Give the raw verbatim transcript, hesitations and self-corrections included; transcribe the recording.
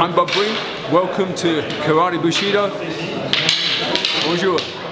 I'm Bob Breen. Welcome to Karaté Bushido. Bonjour.